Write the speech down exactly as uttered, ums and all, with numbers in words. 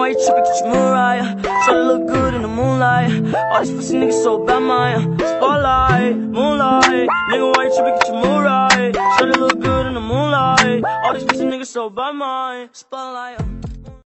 why you trippin', get your Moonlight. Shawty look good in the moonlight. All these pussy niggas so bad, man. Spotlight, moonlight. Nigga, why you trippin', get your Moonlight. Shawty look good in the moonlight. All these pussy niggas so bad, man. Spotlight.